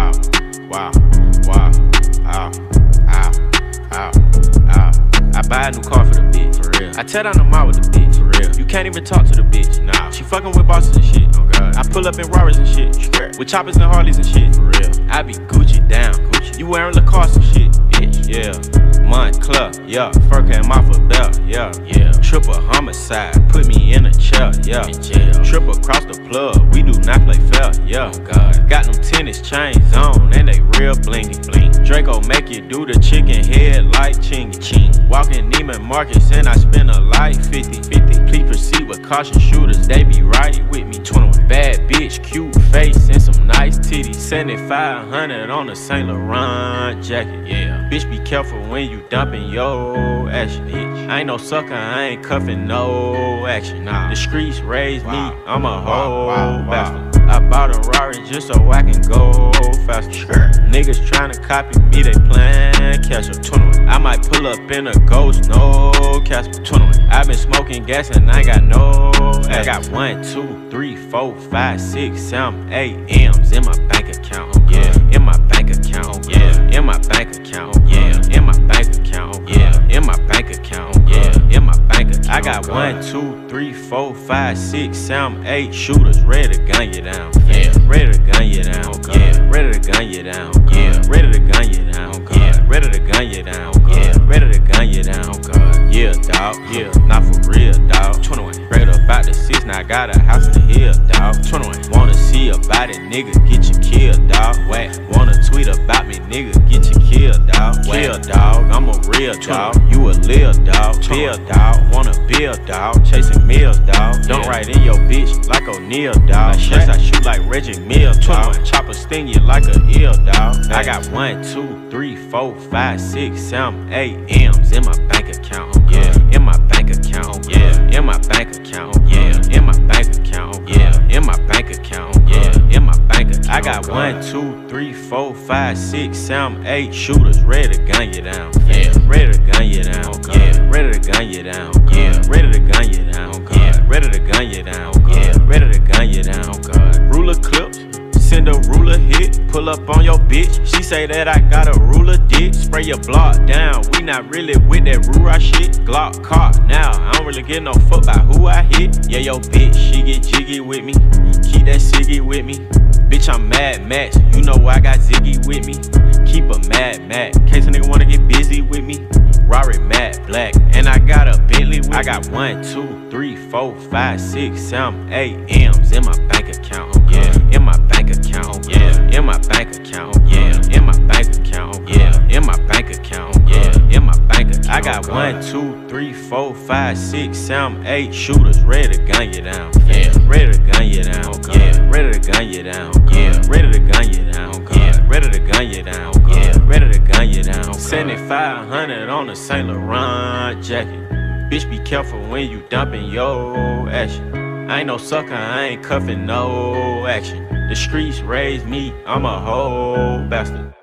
wow, wow, wow, ow, ow, ow, ow. I buy a new car for the bitch, for real. I tear down the mall with the bitch, for real. You can't even talk to the bitch, nah. She fucking with bosses and shit, oh god. I pull up in Rarers and shit, with choppers and Harleys and shit, for real. I be Gucci down, Gucci. You wearing Lacoste and shit, bitch, yeah. Montclair, yeah. Fur came off a belt, yeah, yeah. Triple homicide, put me in a chair, yeah. Triple across the plug, we do not play fair, yeah. Oh god. Got them tennis chains on, and they real blingy, bling. Draco make you do the chicken head like chingy, ching. Walking Neiman Marcus and I spend a life 50-50. Please proceed with caution, shooters, they be right with me. 21. Bad bitch, cute face and some nice titties. 7500 on a Saint Laurent jacket, yeah. Bitch, be careful when you dumping your action, bitch. I ain't no sucker, I ain't cuffing no action. Nah. The streets raised me, I'm a whole bastard. I bought a Rari just so I can go faster. Sure. Niggas tryna copy me, they playin' catch up. 21. I might pull up in a ghost, no Casper. 21. I been smoking gas and I got no I got 1, 2, 3, 4, 5, 6, 7, 8 M's in my bank account, yeah. In my bank account, yeah. In my bank account, yeah. In my bank account, yeah. In my bank account, yeah. In my bank account. I got 1, 2, 3, 4, 5, 6, 7, 8 shooters ready to gun you down, yeah. Ready to gun you down, yeah. Ready to gun you down, yeah. Ready to gun you down, yeah. Ready to gun you down, yeah. Ready to gun you down, God. Yeah, dawg, yeah, not for real, dawg. 21. Straight up out the 6, now I got a house in the hill, dawg. 21. Wanna see about it, nigga, get you killed, dawg. Whack. Wanna tweet about me, nigga, get you killed, dawg. Kill, dawg, I'm a real dawg. You a lil dawg, bill dawg. Wanna build, dawg, chasing meals, dawg. Don't write in your bitch like O'Neal, dawg. Yes, I shoot like Reggie Mills, dawg. Chopper sting you like a eel, dawg. I got 1, 2, 3, 4, 5, 6, 7, 8 M's in my bank account, yeah. In my bank account, yeah. In my bank account, yeah. In my bank account, yeah. In my bank account, yeah. In my bank account. I got 1, 2, 3, 4, 5, 6, 7, 8 shooters ready to gun you down, yeah. Ready to gun you down, yeah. Ready to gun you down, yeah. Ready to gun you down, yeah. Ready to gun you down, yeah. Ready to gun you down, God. Ruler clips. Send a ruler hit, pull up on your bitch. She say that I got a ruler dick. Spray your block down, we not really with that Rura shit. Glock caught now, I don't really give no fuck about who I hit. Yeah, yo bitch, she get jiggy with me. Keep that ciggy with me. Bitch, I'm Mad Max, you know I got Ziggy with me. Keep a Mad Max, case a nigga wanna get busy with me. Rari matte black, and I got a Bentley with me. I got 1, 2, 3, 4, 5, 6, 7, 8 M's in my bank account, yeah. In my bank account, yeah. In my bank account, yeah. In my bank account, yeah. In my bank account, yeah. In my bank account. I got 1, 2, 3, 4, 5, 6, 7, 8 shooters ready to gun you down, yeah. Ready to gun you down, yeah. Ready to gun you down, yeah. Ready to gun you down, yeah. Ready to gun you down, yeah. Ready to gun you down. 7500 on a Saint Laurent jacket. Bitch, be careful when you dumping your action. I ain't no sucker, I ain't cuffing no action. The streets raised me, I'm a whole bastard.